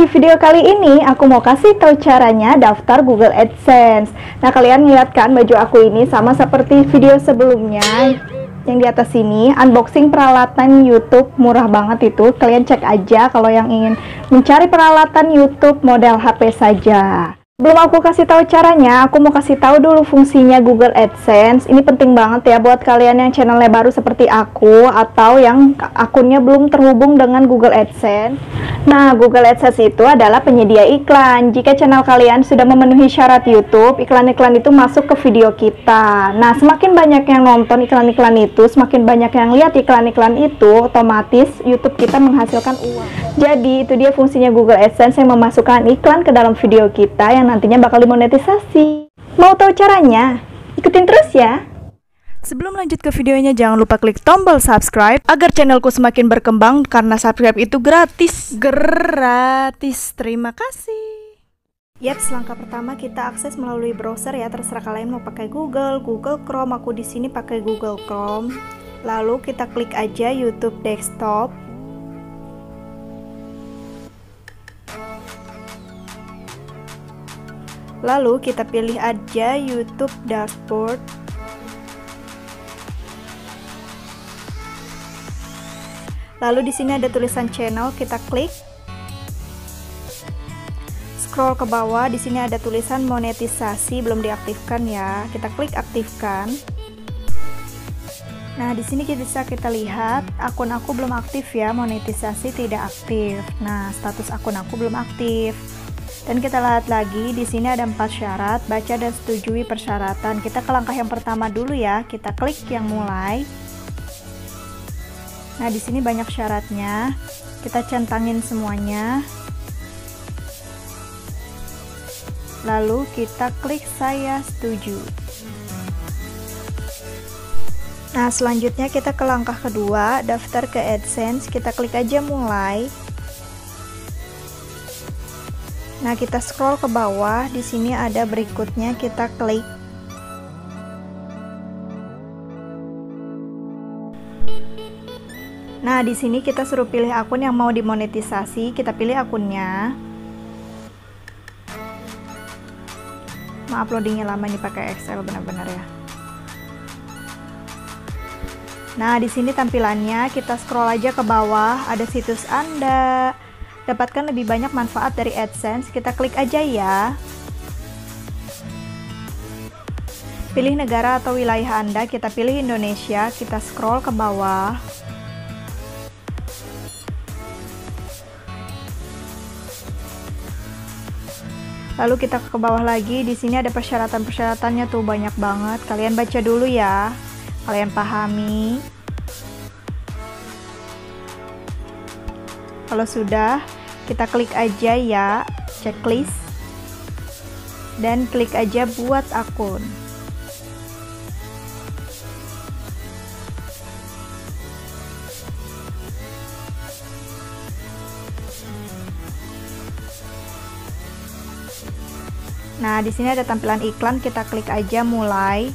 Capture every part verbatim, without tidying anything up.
video kali ini aku mau kasih tahu caranya daftar Google AdSense. Nah, kalian lihat kan baju aku ini sama seperti video sebelumnya. Yang di atas ini unboxing peralatan YouTube murah banget itu. Kalian cek aja kalau yang ingin mencari peralatan YouTube model H P saja. Belum aku kasih tahu caranya, aku mau kasih tahu dulu fungsinya Google AdSense. Ini penting banget ya buat kalian yang channelnya baru seperti aku atau yang akunnya belum terhubung dengan Google AdSense. Nah, Google AdSense itu adalah penyedia iklan. Jika channel kalian sudah memenuhi syarat YouTube, iklan-iklan itu masuk ke video kita. Nah, semakin banyak yang nonton iklan-iklan itu, semakin banyak yang lihat iklan-iklan itu, otomatis YouTube kita menghasilkan uang. Jadi, itu dia fungsinya Google AdSense yang memasukkan iklan ke dalam video kita yang nantinya bakal dimonetisasi. Mau tahu caranya? Ikutin terus ya. Sebelum lanjut ke videonya, jangan lupa klik tombol subscribe agar channelku semakin berkembang karena subscribe itu gratis. Gratis. Terima kasih. Yap, langkah pertama kita akses melalui browser ya, terserah kalian mau pakai Google, Google Chrome, aku di sini pakai Google Chrome. Lalu kita klik aja YouTube desktop. Lalu kita pilih aja YouTube dashboard. Lalu di sini ada tulisan channel, kita klik. Scroll ke bawah, di sini ada tulisan monetisasi belum diaktifkan ya. Kita klik aktifkan. Nah, di sini bisa kita lihat akun aku belum aktif ya, monetisasi tidak aktif. Nah, status akun aku belum aktif. Dan kita lihat lagi, di sini ada empat syarat, baca dan setujui persyaratan. Kita ke langkah yang pertama dulu ya, kita klik yang mulai. Nah, di sini banyak syaratnya, kita centangin semuanya. Lalu kita klik saya setuju. Nah, selanjutnya kita ke langkah kedua, daftar ke AdSense, kita klik aja mulai. Nah, kita scroll ke bawah, di sini ada berikutnya, kita klik. Nah, di sini kita suruh pilih akun yang mau dimonetisasi, kita pilih akunnya. Maaf loadingnya lama, ini pakai Excel benar-benar ya. Nah, di sini tampilannya, kita scroll aja ke bawah, ada situs Anda. Dapatkan lebih banyak manfaat dari AdSense, kita klik aja ya. Pilih negara atau wilayah Anda, kita pilih Indonesia, kita scroll ke bawah. Lalu kita ke bawah lagi, di sini ada persyaratan-persyaratannya tuh banyak banget. Kalian baca dulu ya, kalian pahami. Kalau sudah, kita klik aja ya, checklist, dan klik aja buat akun. Nah, di sini ada tampilan iklan, kita klik aja mulai.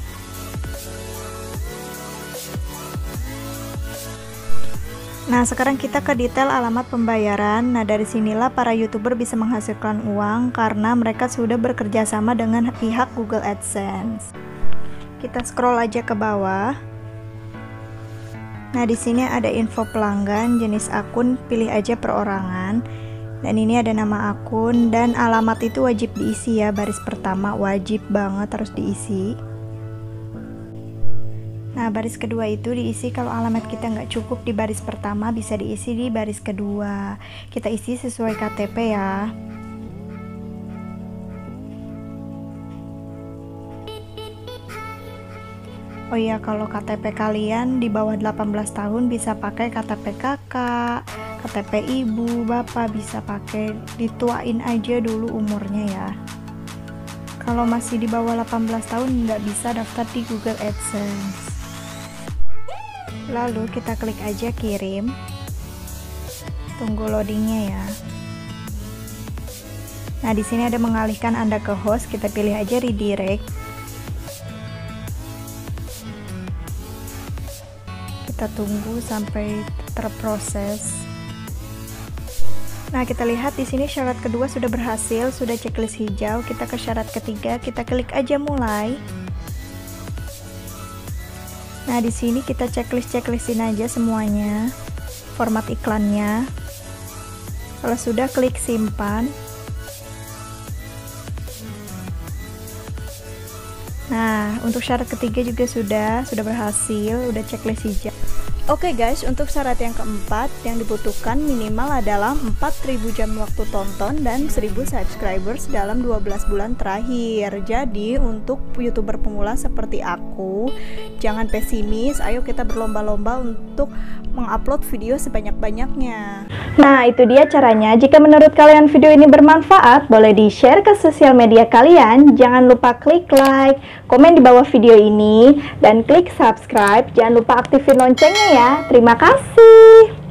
Nah, sekarang kita ke detail alamat pembayaran. Nah, dari sinilah para YouTuber bisa menghasilkan uang karena mereka sudah bekerja sama dengan pihak Google AdSense. Kita scroll aja ke bawah. Nah, di sini ada info pelanggan, jenis akun, pilih aja perorangan. Dan ini ada nama akun dan alamat itu wajib diisi ya, baris pertama wajib banget harus diisi. Nah, baris kedua itu diisi kalau alamat kita nggak cukup di baris pertama, bisa diisi di baris kedua. Kita isi sesuai K T P ya. Oh iya, kalau K T P kalian di bawah delapan belas tahun bisa pakai K T P kakak, K T P ibu, bapak bisa pakai, dituain aja dulu umurnya ya. Kalau masih di bawah delapan belas tahun nggak bisa daftar di Google AdSense. Lalu kita klik aja kirim. Tunggu loadingnya ya. Nah, di sini ada mengalihkan Anda ke host, kita pilih aja redirect. Kita tunggu sampai terproses. Nah, kita lihat di sini syarat kedua sudah berhasil, sudah checklist hijau. Kita ke syarat ketiga, kita klik aja mulai. Nah, di sini kita checklist-checklistin aja semuanya, format iklannya. Kalau sudah, klik simpan. Nah, untuk syarat ketiga juga sudah, sudah berhasil, udah checklist hijau. Oke guys, untuk syarat yang keempat yang dibutuhkan minimal adalah empat ribu jam waktu tonton dan seribu subscribers dalam dua belas bulan terakhir. Jadi untuk YouTuber pemula seperti aku, jangan pesimis, ayo kita berlomba-lomba untuk mengupload video sebanyak-banyaknya. Nah, itu dia caranya. Jika menurut kalian video ini bermanfaat, boleh di-share ke sosial media kalian. Jangan lupa klik like, komen di bawah video ini, dan klik subscribe. Jangan lupa aktifin loncengnya ya. Terima kasih.